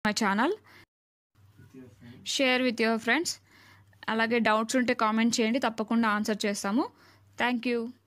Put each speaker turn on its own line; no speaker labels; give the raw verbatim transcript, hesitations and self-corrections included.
My channel, share with your friends. అలాగే doubts ఉంటే comment చేయండి, తప్పకుండా ఆన్సర్ చేస్తాము. Thank you.